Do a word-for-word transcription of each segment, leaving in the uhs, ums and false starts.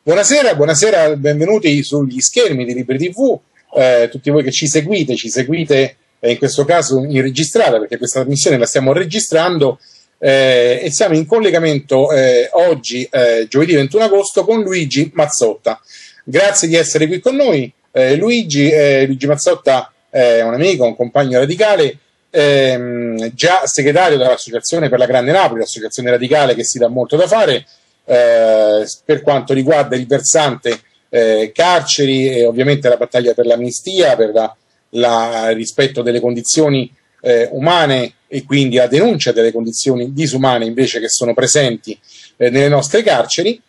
Buonasera, buonasera, benvenuti sugli schermi di Liberi ti vu, eh, tutti voi che ci seguite, ci seguite eh, in questo caso in registrata, perché questa trasmissione la stiamo registrando eh, e siamo in collegamento eh, oggi, eh, giovedì ventuno agosto, con Luigi Mazzotta. Grazie di essere qui con noi. Eh, Luigi, eh, Luigi Mazzotta è un amico, un compagno radicale, ehm, già segretario dell'Associazione per la Grande Napoli, l'associazione radicale che si dà molto da fare, Eh, per quanto riguarda il versante eh, carceri e ovviamente la battaglia per l'amnistia, per la, la rispetto delle condizioni eh, umane e quindi la denuncia delle condizioni disumane invece che sono presenti eh, nelle nostre carceri.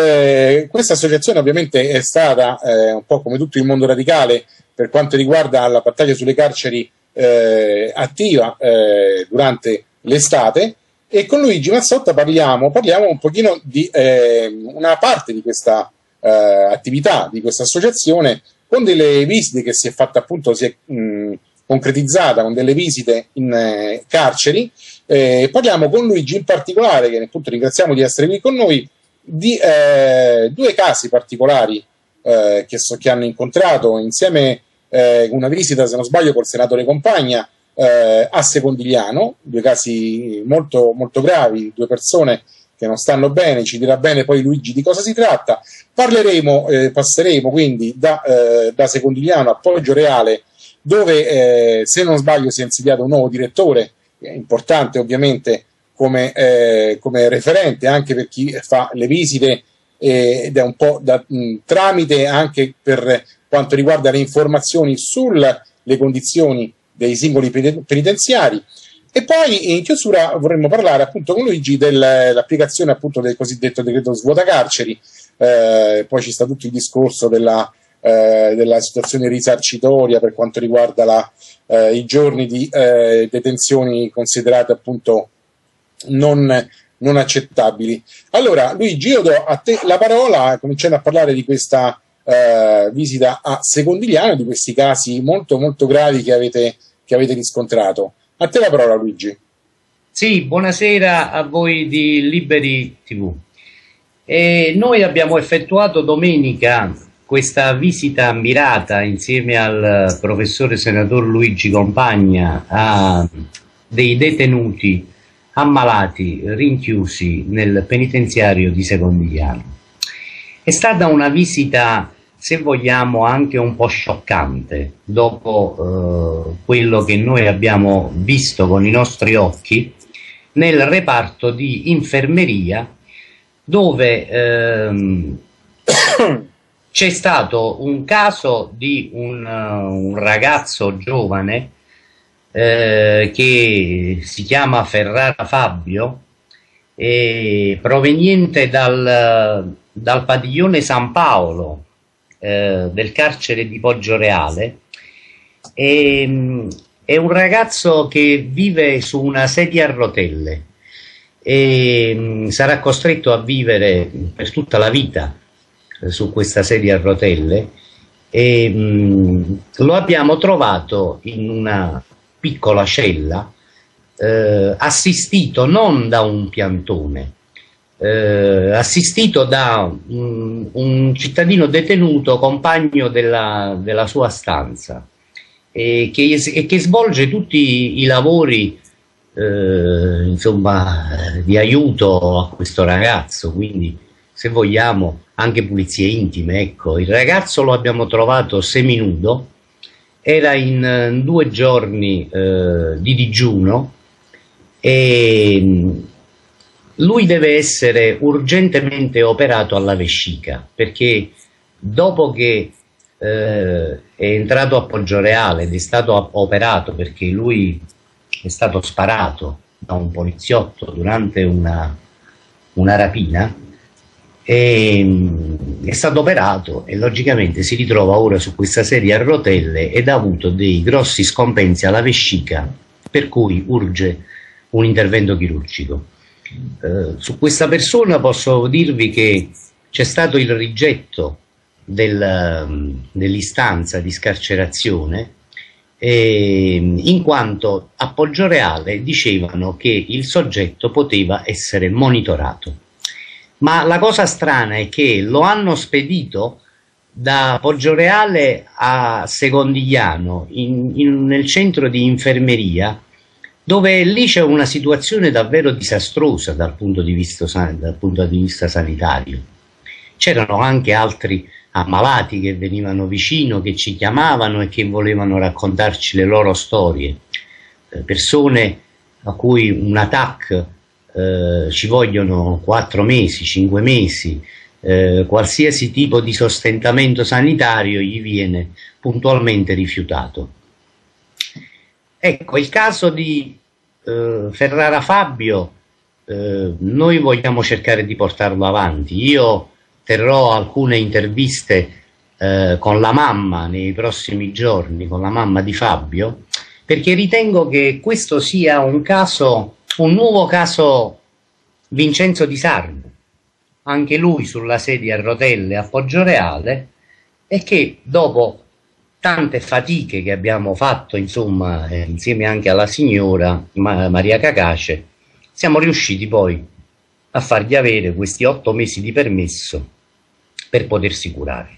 Eh, questa associazione ovviamente è stata eh, un po' come tutto il mondo radicale per quanto riguarda la battaglia sulle carceri eh, attiva eh, durante l'estate. E con Luigi Mazzotta parliamo, parliamo un pochino di eh, una parte di questa eh, attività, di questa associazione, con delle visite che si è fatta appunto, si è mh, concretizzata con delle visite in eh, carceri. Eh, parliamo con Luigi in particolare, che appunto ringraziamo di essere qui con noi, di eh, due casi particolari eh, che, so, che hanno incontrato insieme eh, una visita, se non sbaglio, col senatore Compagna, Eh, a Secondigliano, due casi molto, molto gravi, due persone che non stanno bene. Ci dirà bene poi Luigi di cosa si tratta. Parleremo, eh, passeremo quindi da, eh, da Secondigliano a Poggioreale, dove eh, se non sbaglio si è insediato un nuovo direttore, è importante ovviamente come, eh, come referente anche per chi fa le visite eh, ed è un po' da mh, tramite anche per quanto riguarda le informazioni sulle condizioni dei singoli penitenziari. E poi in chiusura vorremmo parlare appunto con Luigi dell'applicazione appunto del cosiddetto decreto svuotacarceri. Eh, poi ci sta tutto il discorso della, eh, della situazione risarcitoria per quanto riguarda la, eh, i giorni di eh, detenzioni considerate appunto non, non accettabili. Allora Luigi, io do a te la parola, cominciando a parlare di questa Uh, visita a Secondigliano, di questi casi molto molto gravi che avete, che avete riscontrato. A te la parola, Luigi. Sì, buonasera a voi di Liberi ti vu. E noi abbiamo effettuato domenica questa visita mirata insieme al professore senatore Luigi Compagna a dei detenuti ammalati rinchiusi nel penitenziario di Secondigliano. È stata una visita, se vogliamo, anche un po' scioccante dopo eh, quello che noi abbiamo visto con i nostri occhi nel reparto di infermeria, dove ehm, c'è stato un caso di un, uh, un ragazzo giovane eh, che si chiama Ferrara Fabio, e proveniente dal, dal padiglione San Paolo eh, del carcere di Poggioreale. E, è un ragazzo che vive su una sedia a rotelle e mh, sarà costretto a vivere per tutta la vita eh, su questa sedia a rotelle, e mh, lo abbiamo trovato in una piccola cella, Eh, assistito non da un piantone, eh, assistito da un, un cittadino detenuto, compagno della, della sua stanza, e che, e che svolge tutti i lavori eh, insomma, di aiuto a questo ragazzo, quindi se vogliamo anche pulizie intime. Ecco, il ragazzo lo abbiamo trovato seminudo, era in, in due giorni eh, di digiuno, e lui deve essere urgentemente operato alla vescica, perché dopo che eh, è entrato a Poggioreale ed è stato operato, perché lui è stato sparato da un poliziotto durante una, una rapina, e, è stato operato e logicamente si ritrova ora su questa sedia a rotelle ed ha avuto dei grossi scompensi alla vescica, per cui urge un intervento chirurgico. Eh, su questa persona posso dirvi che c'è stato il rigetto del, dell'istanza di scarcerazione, eh, in quanto a Poggioreale dicevano che il soggetto poteva essere monitorato. Ma la cosa strana è che lo hanno spedito da Poggioreale a Secondigliano, in, in, nel centro di infermeria, dove lì c'è una situazione davvero disastrosa dal punto di vista, dal punto di vista sanitario. C'erano anche altri ammalati che venivano vicino, che ci chiamavano e che volevano raccontarci le loro storie, eh, persone a cui un A T A C eh, ci vogliono quattro mesi, cinque mesi, eh, qualsiasi tipo di sostentamento sanitario gli viene puntualmente rifiutato. Ecco, il caso di eh, Ferrara Fabio, eh, noi vogliamo cercare di portarlo avanti. Io terrò alcune interviste eh, con la mamma nei prossimi giorni, con la mamma di Fabio, perché ritengo che questo sia un caso, un nuovo caso Vincenzo Di Sarno, anche lui sulla sedia a rotelle a Poggioreale, e che dopo tante fatiche che abbiamo fatto, insomma, eh, insieme anche alla signora Ma Maria Cacace, siamo riusciti poi a fargli avere questi otto mesi di permesso per potersi curare.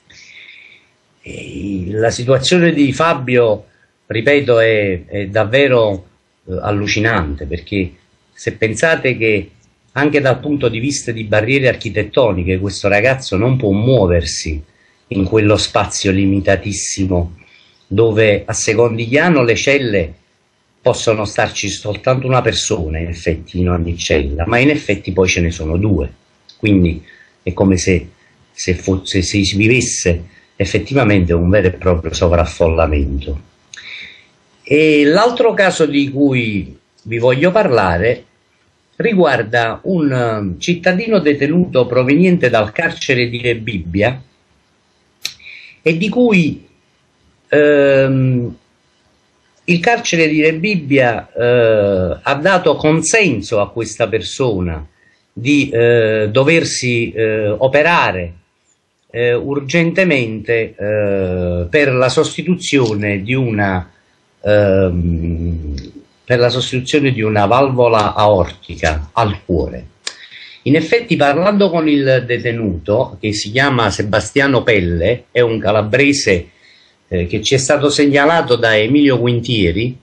E la situazione di Fabio, ripeto, è, è davvero eh, allucinante, perché se pensate che anche dal punto di vista di barriere architettoniche questo ragazzo non può muoversi in quello spazio limitatissimo, dove a Secondigliano le celle possono starci soltanto una persona in effetti in ogni cella, ma in effetti poi ce ne sono due, quindi è come se, se, fosse, se si vivesse effettivamente un vero e proprio sovraffollamento. E l'altro caso di cui vi voglio parlare riguarda un cittadino detenuto proveniente dal carcere di Rebibbia, e di cui ehm, il carcere di Rebibbia eh, ha dato consenso a questa persona di eh, doversi eh, operare eh, urgentemente eh, per la sostituzione di una ehm, per la sostituzione di una valvola aortica al cuore. In effetti, parlando con il detenuto, che si chiama Sebastiano Pelle, è un calabrese eh, che ci è stato segnalato da Emilio Guintieri,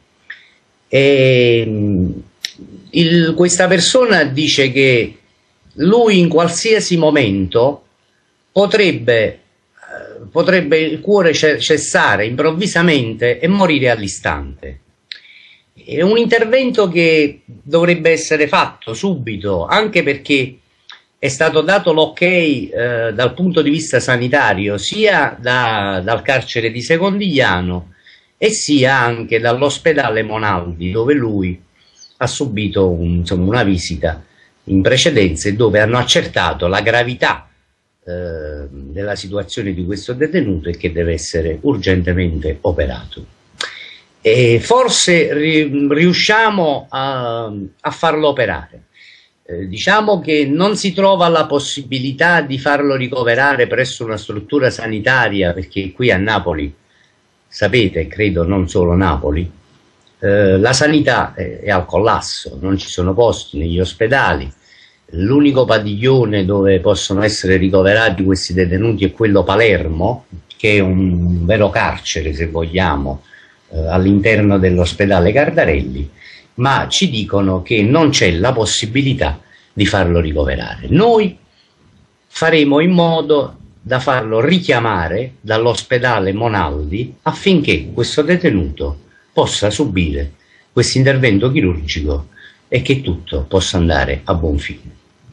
e il, questa persona dice che lui in qualsiasi momento potrebbe, eh, potrebbe il cuore cessare improvvisamente e morire all'istante. È un intervento che dovrebbe essere fatto subito, anche perché è stato dato l'ok eh, dal punto di vista sanitario sia da, dal carcere di Secondigliano e sia anche dall'ospedale Monaldi, dove lui ha subito un, insomma, una visita in precedenza, e dove hanno accertato la gravità eh, della situazione di questo detenuto e che deve essere urgentemente operato. E forse ri, riusciamo a, a farlo operare. Eh, diciamo che non si trova la possibilità di farlo ricoverare presso una struttura sanitaria, perché qui a Napoli, sapete, credo non solo Napoli, eh, la sanità è, è al collasso, non ci sono posti negli ospedali. L'unico padiglione dove possono essere ricoverati questi detenuti è quello Palermo, che è un vero carcere, se vogliamo, all'interno dell'ospedale Cardarelli, ma ci dicono che non c'è la possibilità di farlo ricoverare. Noi faremo in modo da farlo richiamare dall'ospedale Monaldi affinché questo detenuto possa subire questo intervento chirurgico e che tutto possa andare a buon fine.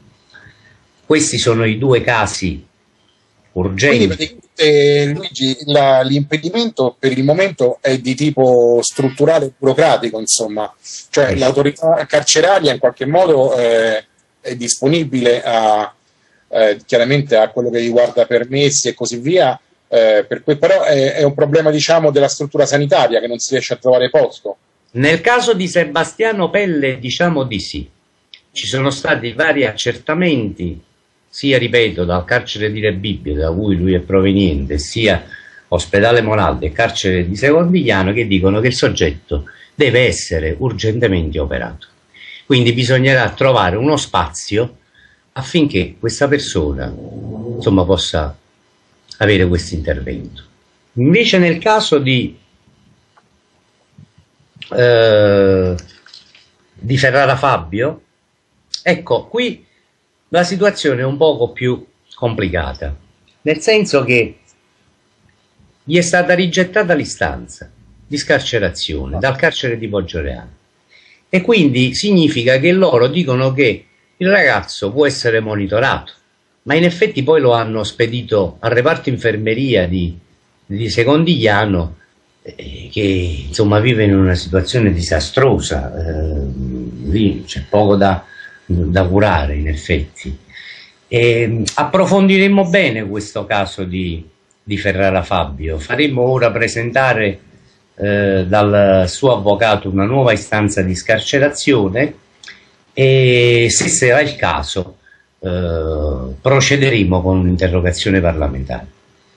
Questi sono i due casi urgenti. Quindi, eh, Luigi, l'impedimento per il momento è di tipo strutturale e burocratico, insomma, cioè eh. l'autorità carceraria in qualche modo eh, è disponibile a, eh, chiaramente a quello che riguarda permessi e così via, eh, per cui, però è, è un problema, diciamo, della struttura sanitaria che non si riesce a trovare posto. Nel caso di Sebastiano Pelle diciamo di sì, ci sono stati vari accertamenti, sia, ripeto, dal carcere di Rebibbia, da cui lui è proveniente, sia ospedale Monaldi e carcere di Secondigliano, che dicono che il soggetto deve essere urgentemente operato. Quindi bisognerà trovare uno spazio affinché questa persona, insomma, possa avere questo intervento. Invece nel caso di, eh, di Ferrara Fabio, ecco, qui la situazione è un poco più complicata, nel senso che gli è stata rigettata l'istanza di scarcerazione dal carcere di Poggioreale, e quindi significa che loro dicono che il ragazzo può essere monitorato, ma in effetti poi lo hanno spedito al reparto infermeria di, di Secondigliano, eh, che insomma vive in una situazione disastrosa, eh, lì c'è poco da, da curare in effetti. E approfondiremo bene questo caso di, di Ferrara Fabio, faremo ora presentare eh, dal suo avvocato una nuova istanza di scarcerazione e, se sarà il caso, eh, procederemo con un'interrogazione parlamentare.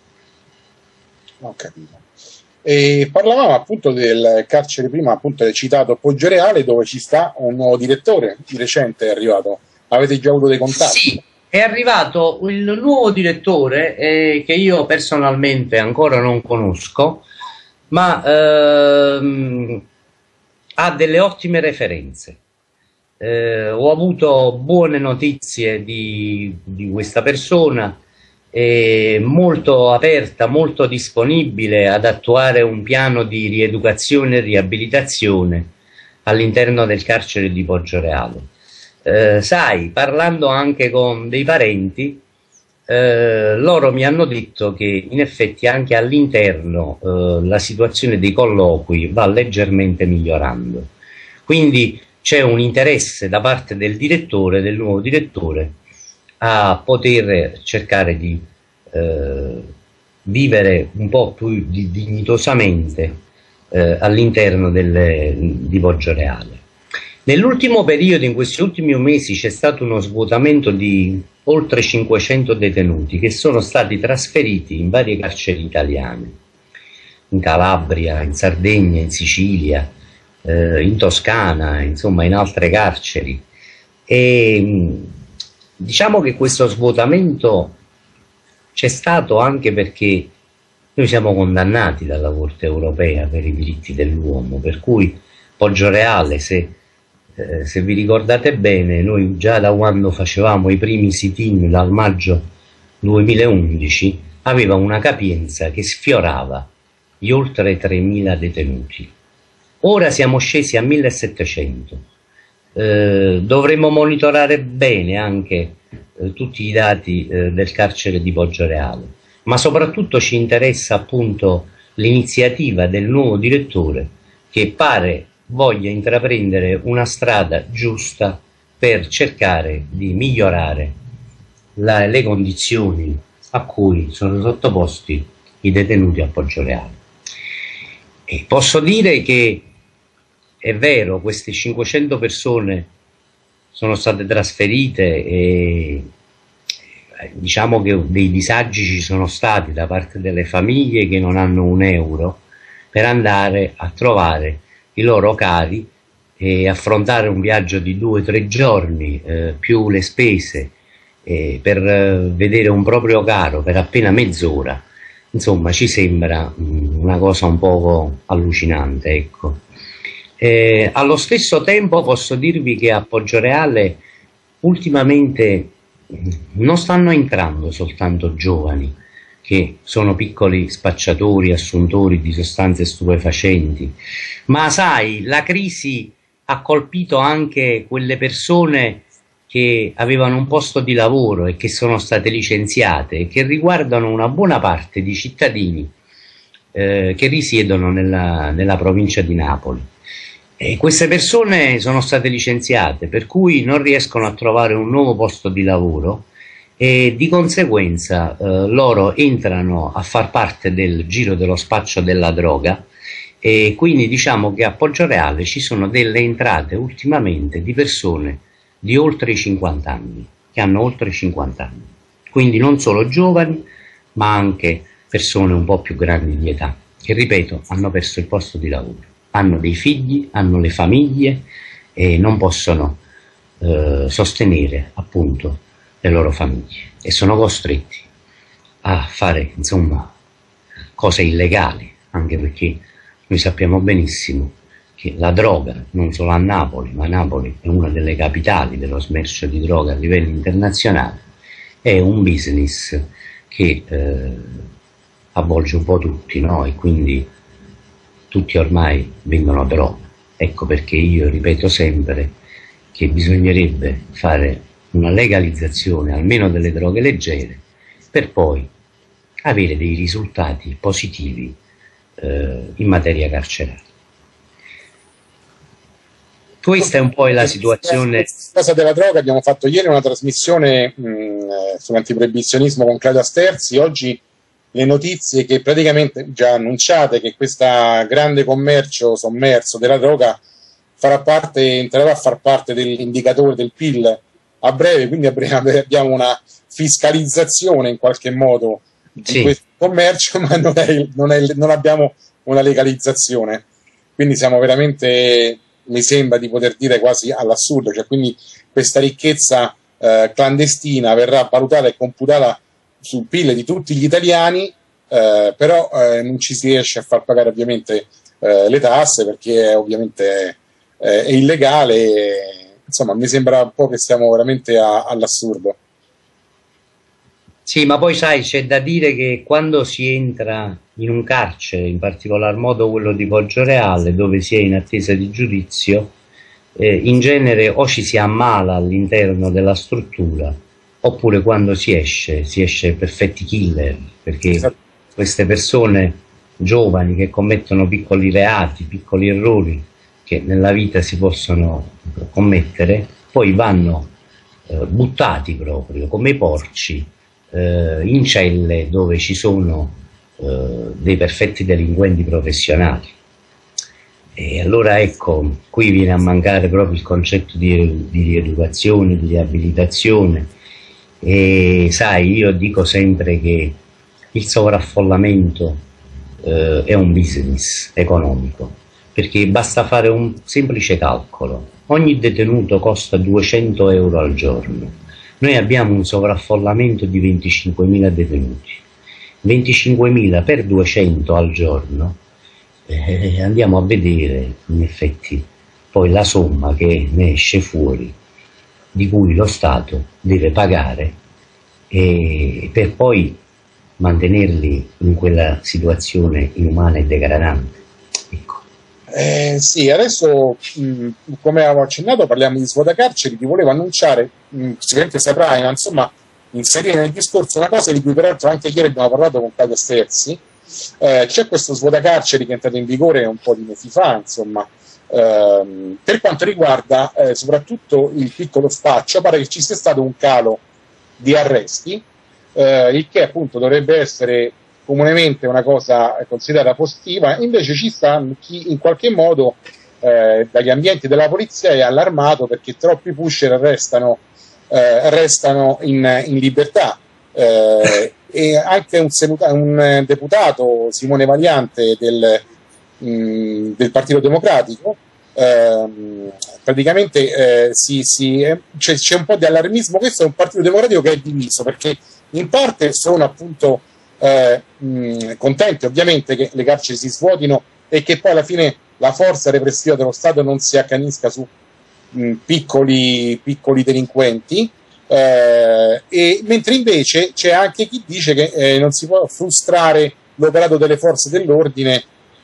Ho capito. E parlavamo appunto del carcere, prima appunto del citato Poggioreale, dove ci sta un nuovo direttore, di recente è arrivato. Avete già avuto dei contatti? Sì, è arrivato il nuovo direttore, eh, che io personalmente ancora non conosco, ma ehm, ha delle ottime referenze. Eh, ho avuto buone notizie di, di questa persona, è molto aperta, molto disponibile ad attuare un piano di rieducazione e riabilitazione all'interno del carcere di Poggioreale. Eh, sai, parlando anche con dei parenti, eh, loro mi hanno detto che in effetti anche all'interno eh, la situazione dei colloqui va leggermente migliorando. Quindi c'è un interesse da parte del direttore, del nuovo direttore, a poter cercare di eh, vivere un po' più di, dignitosamente eh, all'interno di Poggioreale. Nell'ultimo periodo, in questi ultimi mesi, c'è stato uno svuotamento di oltre cinquecento detenuti che sono stati trasferiti in varie carceri italiane, in Calabria, in Sardegna, in Sicilia, eh, in Toscana, insomma in altre carceri. E diciamo che questo svuotamento c'è stato anche perché noi siamo condannati dalla Corte europea per i diritti dell'uomo, per cui Poggioreale, se Eh, se vi ricordate bene, noi già da quando facevamo i primi sit-in dal maggio duemilaundici aveva una capienza che sfiorava gli oltre tremila detenuti. Ora siamo scesi a millesettecento. Eh, dovremmo monitorare bene anche eh, tutti i dati eh, del carcere di Poggioreale, ma soprattutto ci interessa appunto l'iniziativa del nuovo direttore, che pare voglia intraprendere una strada giusta per cercare di migliorare la, le condizioni a cui sono sottoposti i detenuti a Poggioreale. E posso dire che è vero, queste cinquecento persone sono state trasferite e diciamo che dei disagi ci sono stati da parte delle famiglie che non hanno un euro per andare a trovare i loro cari e affrontare un viaggio di due o tre giorni eh, più le spese eh, per eh, vedere un proprio caro per appena mezz'ora. Insomma, ci sembra mh, una cosa un poco allucinante, ecco. Eh, allo stesso tempo posso dirvi che a Poggioreale ultimamente mh, non stanno entrando soltanto giovani che sono piccoli spacciatori, assuntori di sostanze stupefacenti, ma sai, la crisi ha colpito anche quelle persone che avevano un posto di lavoro e che sono state licenziate, e che riguardano una buona parte di cittadini eh, che risiedono nella, nella provincia di Napoli. E queste persone sono state licenziate, per cui non riescono a trovare un nuovo posto di lavoro, e di conseguenza eh, loro entrano a far parte del giro dello spaccio della droga, e quindi diciamo che a Poggioreale ci sono delle entrate ultimamente di persone di oltre i cinquanta anni, che hanno oltre i cinquanta anni, quindi non solo giovani ma anche persone un po' più grandi di età, che ripeto hanno perso il posto di lavoro, hanno dei figli, hanno le famiglie e non possono eh, sostenere appunto le loro famiglie e sono costretti a fare, insomma, cose illegali, anche perché noi sappiamo benissimo che la droga, non solo a Napoli, ma Napoli è una delle capitali dello smercio di droga a livello internazionale, è un business che eh, avvolge un po' tutti, no? E quindi tutti ormai vendono droga. Ecco perché io ripeto sempre che bisognerebbe fare una legalizzazione almeno delle droghe leggere per poi avere dei risultati positivi eh, in materia carceraria. Questa è un po' la situazione. Cosa della droga, abbiamo fatto ieri una trasmissione mh, sull'antiproibizionismo con Claudia Sterzi. Oggi le notizie che praticamente già annunciate che questo grande commercio sommerso della droga farà parte, entrerà a far parte dell'indicatore del P I L a breve, quindi a breve abbiamo una fiscalizzazione in qualche modo di sì. questo commercio, ma non, è, non, è, non abbiamo una legalizzazione, quindi siamo veramente, mi sembra di poter dire quasi all'assurdo, cioè quindi questa ricchezza eh, clandestina verrà valutata e computata sul P I L di tutti gli italiani, eh, però eh, non ci si riesce a far pagare ovviamente eh, le tasse perché è, ovviamente eh, è illegale, e, insomma mi sembra un po' che siamo veramente a, all'assurdo. Sì, ma poi sai, c'è da dire che quando si entra in un carcere, in particolar modo quello di Poggioreale, dove si è in attesa di giudizio, eh, in genere o ci si ammala all'interno della struttura, oppure quando si esce, si esce perfetti killer, perché esatto. queste persone giovani che commettono piccoli reati, piccoli errori che nella vita si possono commettere, poi vanno eh, buttati proprio come porci eh, in celle dove ci sono eh, dei perfetti delinquenti professionali. E allora ecco, qui viene a mancare proprio il concetto di, di rieducazione, di riabilitazione. E sai, io dico sempre che il sovraffollamento eh, è un business economico, perché basta fare un semplice calcolo: ogni detenuto costa duecento euro al giorno, noi abbiamo un sovraffollamento di venticinquemila detenuti, venticinquemila per duecento al giorno, eh, andiamo a vedere in effetti poi la somma che ne esce fuori, di cui lo Stato deve pagare e per poi mantenerli in quella situazione inumana e degradante. Ecco. Eh, sì, adesso mh, come avevo accennato parliamo di svuotacarceri. Ti volevo annunciare, mh, sicuramente saprai, ma insomma inserire nel discorso una cosa di cui peraltro anche ieri abbiamo parlato con Claudio Sterzi. Eh, c'è questo svuotacarceri che è entrato in vigore un po' di mesi fa, insomma. Uh, per quanto riguarda eh, soprattutto il piccolo spaccio, pare che ci sia stato un calo di arresti, uh, il che appunto dovrebbe essere comunemente una cosa considerata positiva. Invece ci sta chi in qualche modo eh, dagli ambienti della polizia è allarmato perché troppi pusher restano, eh, restano in, in libertà, eh, e anche un, un deputato, Simone Valiante del del Partito Democratico, ehm, praticamente eh, si, si, eh, c'è, c'è un po' di allarmismo. Questo è un Partito Democratico che è diviso, perché in parte sono appunto eh, mh, contenti ovviamente che le carceri si svuotino e che poi alla fine la forza repressiva dello Stato non si accanisca su mh, piccoli, piccoli delinquenti, eh, e, mentre invece c'è anche chi dice che eh, non si può frustrare l'operato delle forze dell'ordine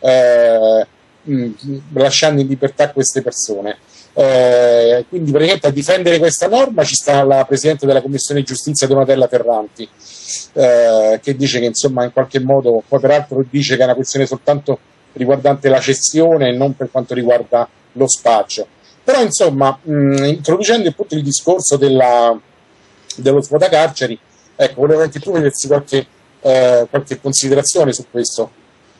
Eh, mh, lasciando in libertà queste persone. Eh, quindi praticamente a difendere questa norma ci sta la Presidente della Commissione Giustizia Donatella Ferranti, eh, che dice che insomma in qualche modo, poi peraltro dice che è una questione soltanto riguardante la cessione e non per quanto riguarda lo spaccio. Però insomma mh, introducendo appunto il discorso della, dello svuotacarceri, ecco, volevo anche tu vedersi qualche, eh, qualche considerazione su questo.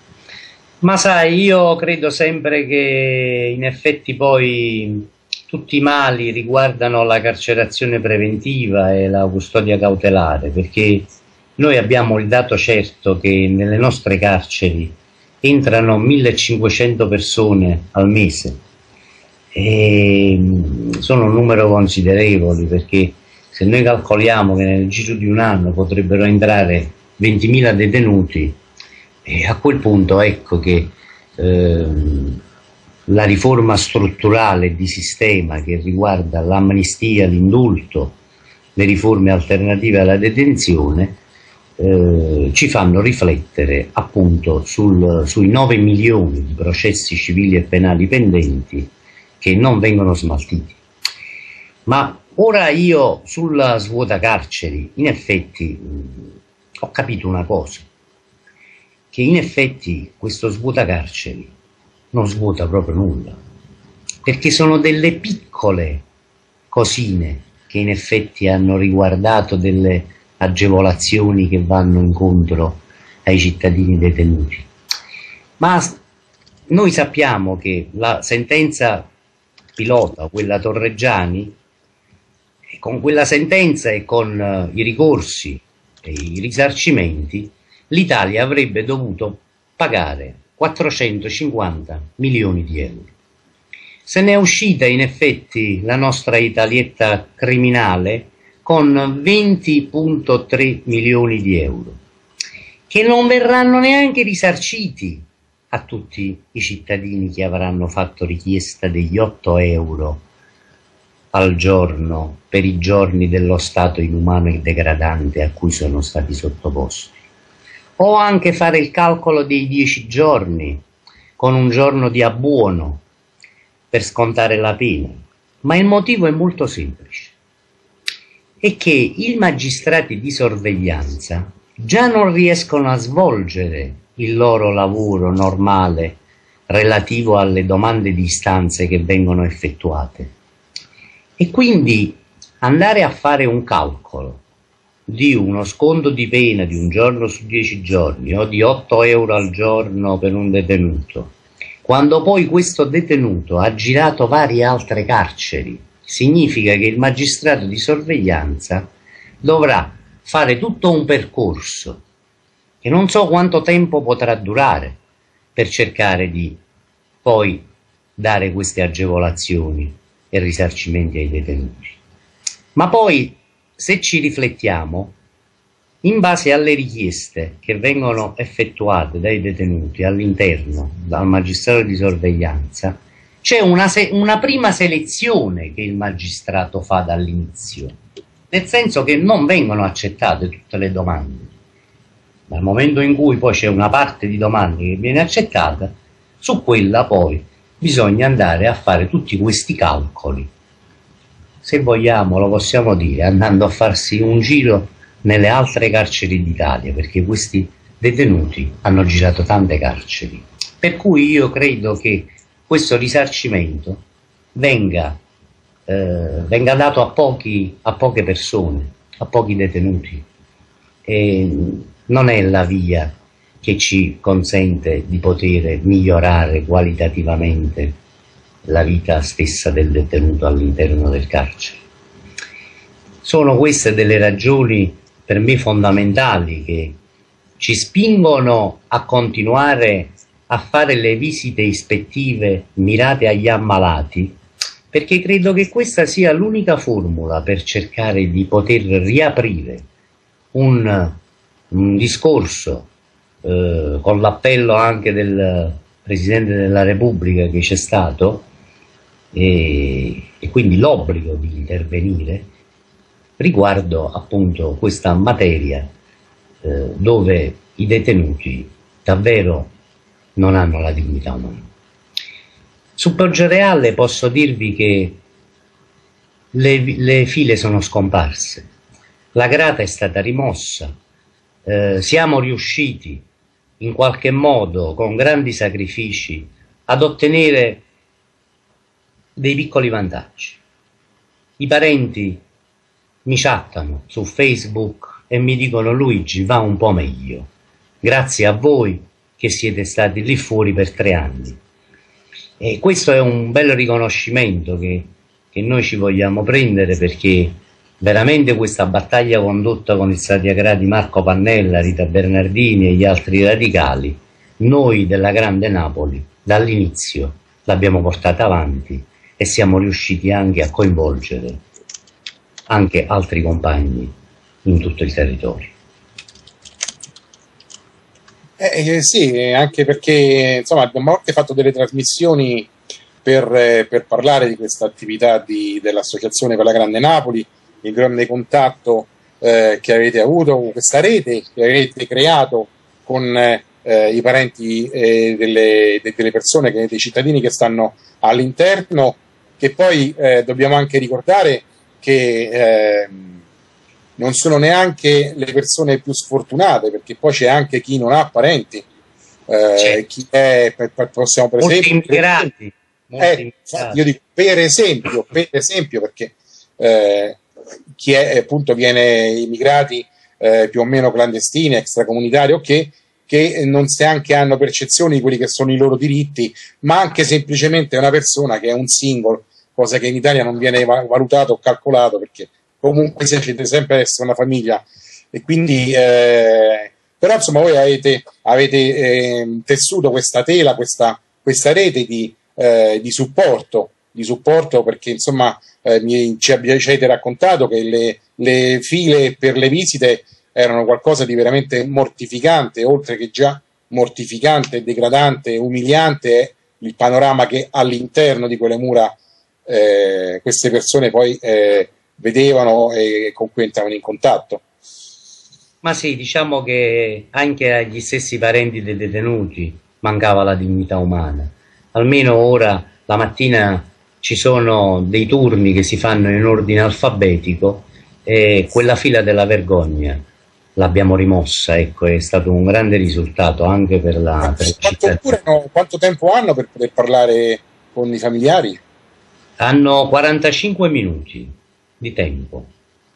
Ma sai, io credo sempre che in effetti poi tutti i mali riguardano la carcerazione preventiva e la custodia cautelare, perché noi abbiamo il dato certo che nelle nostre carceri entrano millecinquecento persone al mese, e sono un numero considerevole, perché se noi calcoliamo che nel giro di un anno potrebbero entrare ventimila detenuti, e a quel punto ecco che ehm, la riforma strutturale di sistema che riguarda l'amnistia, l'indulto, le riforme alternative alla detenzione eh, ci fanno riflettere appunto sul, sui nove milioni di processi civili e penali pendenti che non vengono smaltiti. Ma ora io sulla svuota carceri, in effetti mh, ho capito una cosa, che in effetti questo svuota carceri non svuota proprio nulla, perché sono delle piccole cosine che in effetti hanno riguardato delle agevolazioni che vanno incontro ai cittadini detenuti. Ma noi sappiamo che la sentenza pilota, quella Torreggiani, con quella sentenza e con uh, i ricorsi e i risarcimenti, l'Italia avrebbe dovuto pagare quattrocentocinquanta milioni di euro. Se ne è uscita in effetti la nostra Italietta criminale con venti virgola tre milioni di euro, che non verranno neanche risarciti a tutti i cittadini che avranno fatto richiesta degli otto euro al giorno per i giorni dello stato inumano e degradante a cui sono stati sottoposti. O anche fare il calcolo dei dieci giorni con un giorno di abbuono per scontare la pena. Ma il motivo è molto semplice: è che i magistrati di sorveglianza già non riescono a svolgere il loro lavoro normale relativo alle domande di istanze che vengono effettuate, e quindi andare a fare un calcolo di uno sconto di pena di un giorno su dieci giorni o di otto euro al giorno per un detenuto, quando poi questo detenuto ha girato varie altre carceri, significa che il magistrato di sorveglianza dovrà fare tutto un percorso che non so quanto tempo potrà durare per cercare di poi dare queste agevolazioni e risarcimenti ai detenuti. Ma poi, se ci riflettiamo, in base alle richieste che vengono effettuate dai detenuti all'interno dal magistrato di sorveglianza, c'è una, una prima selezione che il magistrato fa dall'inizio, nel senso che non vengono accettate tutte le domande. Dal momento in cui poi c'è una parte di domande che viene accettata, su quella poi bisogna andare a fare tutti questi calcoli. Se vogliamo lo possiamo dire andando a farsi un giro nelle altre carceri d'Italia, perché questi detenuti hanno girato tante carceri. Per cui io credo che questo risarcimento venga, eh, venga dato a, pochi, a poche persone, a pochi detenuti. E non è la via che ci consente di poter migliorare qualitativamente la vita stessa del detenuto all'interno del carcere. Sono queste delle ragioni per me fondamentali che ci spingono a continuare a fare le visite ispettive mirate agli ammalati, perché credo che questa sia l'unica formula per cercare di poter riaprire un, un discorso eh, con l'appello anche del Presidente della Repubblica che c'è stato, e, e quindi l'obbligo di intervenire riguardo appunto questa materia eh, dove i detenuti davvero non hanno la dignità umana. Su Poggioreale posso dirvi che le, le file sono scomparse, la grata è stata rimossa, eh, siamo riusciti in qualche modo con grandi sacrifici ad ottenere dei piccoli vantaggi. I parenti mi chattano su Facebook e mi dicono: Luigi, va un po' meglio, grazie a voi che siete stati lì fuori per tre anni. E questo è un bel riconoscimento che, che noi ci vogliamo prendere, perché veramente questa battaglia condotta con il Satyagraha Marco Pannella, Rita Bernardini e gli altri radicali, noi della Grande Napoli dall'inizio l'abbiamo portata avanti e siamo riusciti anche a coinvolgere anche altri compagni in tutto il territorio. Eh, eh, sì, anche perché insomma abbiamo anche fatto delle trasmissioni per, eh, per parlare di questa attività di, dell'Associazione per la Grande Napoli, il grande contatto eh, che avete avuto, questa rete che avete creato con eh, i parenti eh, delle, delle persone, che, dei cittadini che stanno all'interno, che poi eh, dobbiamo anche ricordare che eh, non sono neanche le persone più sfortunate, perché poi c'è anche chi non ha parenti, eh, chi è, per, per, possiamo per molti esempio, immigrati, molti eh, immigrati. io dico per esempio, per esempio perché eh, chi è appunto viene immigrati eh, più o meno clandestini, extracomunitari o che, che non neanche hanno percezione di quelli che sono i loro diritti, ma anche semplicemente una persona che è un single, cosa che in Italia non viene valutato o calcolato, perché comunque siete sempre essere una famiglia. E quindi eh, però insomma voi avete, avete eh, tessuto questa tela, questa, questa rete di, eh, di supporto di supporto perché insomma eh, mi, ci, ci avete raccontato che le, le file per le visite erano qualcosa di veramente mortificante, oltre che già mortificante, degradante, umiliante il panorama che all'interno di quelle mura eh, queste persone poi eh, vedevano e con cui entravano in contatto. Ma sì, diciamo che anche agli stessi parenti dei detenuti mancava la dignità umana. Almeno ora la mattina ci sono dei turni che si fanno in ordine alfabetico e quella fila della vergogna l'abbiamo rimossa, ecco, è stato un grande risultato anche per la, per la città. Durano, quanto tempo hanno per poter parlare con i familiari? Hanno quarantacinque minuti di tempo.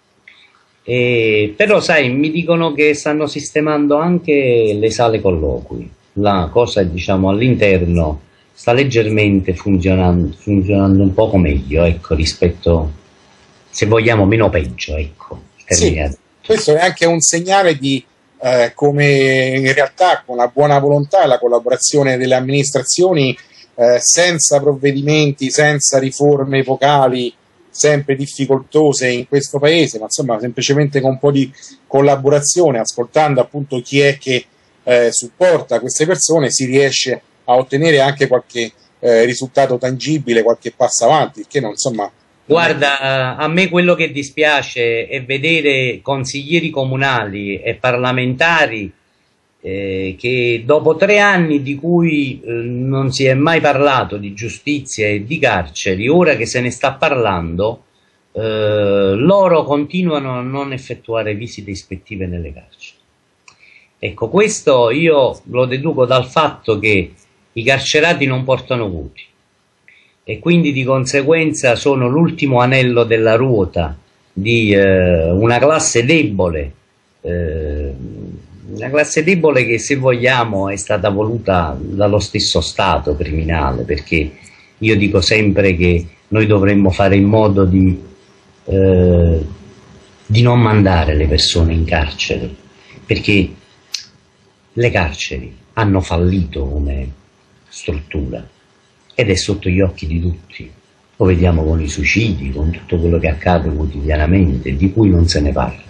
E, però sai, mi dicono che stanno sistemando anche le sale colloqui, la cosa diciamo all'interno sta leggermente funzionando, funzionando un poco meglio, ecco, rispetto, se vogliamo, meno peggio, ecco. Sì, questo è anche un segnale di eh, come in realtà con la buona volontà e la collaborazione delle amministrazioni eh, senza provvedimenti, senza riforme epocali sempre difficoltose in questo paese, ma insomma semplicemente con un po' di collaborazione, ascoltando appunto chi è che eh, supporta queste persone, si riesce a ottenere anche qualche eh, risultato tangibile, qualche passo avanti, che non insomma. Guarda, a me quello che dispiace è vedere consiglieri comunali e parlamentari eh, che dopo tre anni di cui eh, non si è mai parlato di giustizia e di carceri, ora che se ne sta parlando, eh, loro continuano a non effettuare visite ispettive nelle carceri. Ecco, questo io lo deduco dal fatto che i carcerati non portano voti e quindi di conseguenza sono l'ultimo anello della ruota di eh, una classe debole, eh, una classe debole che, se vogliamo, è stata voluta dallo stesso Stato criminale, perché io dico sempre che noi dovremmo fare in modo di, eh, di non mandare le persone in carcere, perché le carceri hanno fallito come struttura ed è sotto gli occhi di tutti. Lo vediamo con i suicidi, con tutto quello che accade quotidianamente, di cui non se ne parla.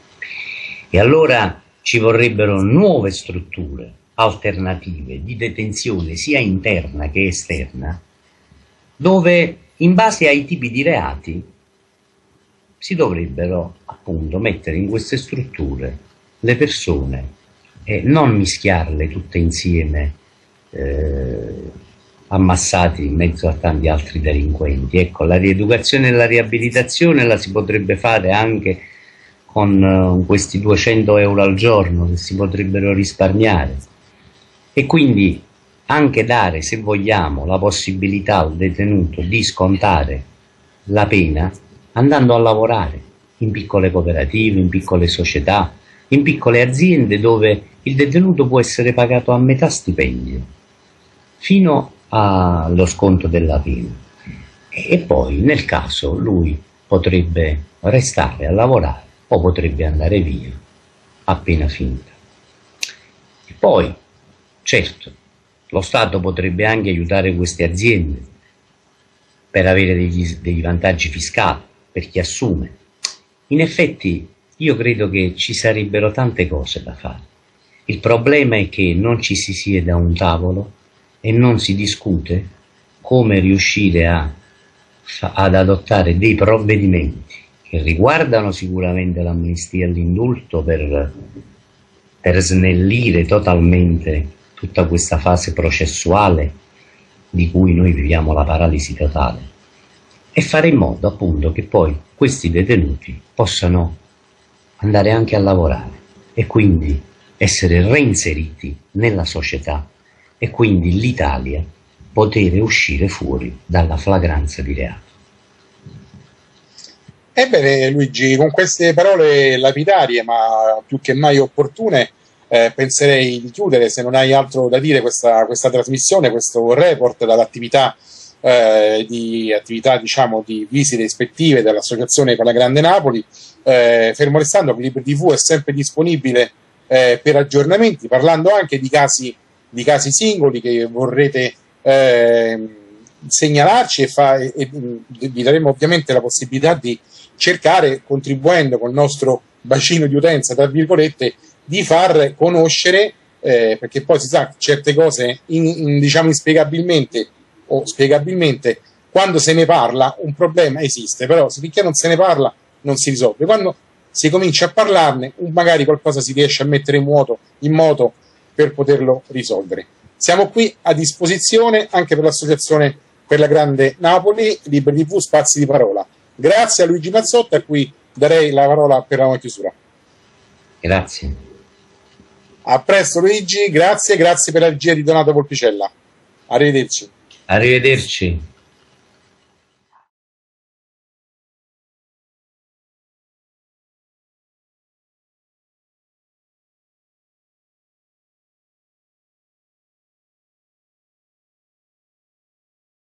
E allora ci vorrebbero nuove strutture alternative di detenzione, sia interna che esterna, dove in base ai tipi di reati si dovrebbero appunto mettere in queste strutture le persone e non mischiarle tutte insieme eh, ammassati in mezzo a tanti altri delinquenti. Ecco, la rieducazione e la riabilitazione la si potrebbe fare anche con uh, questi duecento euro al giorno che si potrebbero risparmiare, e quindi anche dare, se vogliamo, la possibilità al detenuto di scontare la pena andando a lavorare in piccole cooperative, in piccole società, in piccole aziende dove il detenuto può essere pagato a metà stipendio fino allo sconto della pena, e poi nel caso lui potrebbe restare a lavorare o potrebbe andare via appena finita. E poi certo lo Stato potrebbe anche aiutare queste aziende per avere degli, degli vantaggi fiscali per chi assume, in effetti io credo che ci sarebbero tante cose da fare. Il problema è che non ci si siede a un tavolo e non si discute come riuscire a, ad adottare dei provvedimenti che riguardano sicuramente l'amnistia e l'indulto per, per snellire totalmente tutta questa fase processuale di cui noi viviamo la paralisi totale, e fare in modo appunto che poi questi detenuti possano andare anche a lavorare e quindi essere reinseriti nella società e quindi l'Italia poter uscire fuori dalla flagranza di reato. Ebbene Luigi, con queste parole lapidarie ma più che mai opportune, eh, penserei di chiudere, se non hai altro da dire, questa, questa trasmissione, questo report dall'attività eh, di attività diciamo di visite ispettive dell'Associazione per la Grande Napoli. Eh, fermo restando che Liberi tivù è sempre disponibile eh, per aggiornamenti, parlando anche di casi, di casi singoli che vorrete eh, segnalarci, e, fa, e, e vi daremo ovviamente la possibilità di cercare, contribuendo col nostro bacino di utenza, tra virgolette, di far conoscere, eh, perché poi si sa certe cose in, in, diciamo inspiegabilmente o spiegabilmente, quando se ne parla un problema esiste, però finché non se ne parla non si risolve. Quando si comincia a parlarne, magari qualcosa si riesce a mettere in moto, in moto per poterlo risolvere. Siamo qui a disposizione anche per l'Associazione per la Grande Napoli, Liberi tivù, spazi di parola. Grazie a Luigi Mazzotta, a cui darei la parola per la chiusura. Grazie. A presto Luigi, grazie, grazie per la regia di Donato Volpicella. Arrivederci. Arrivederci.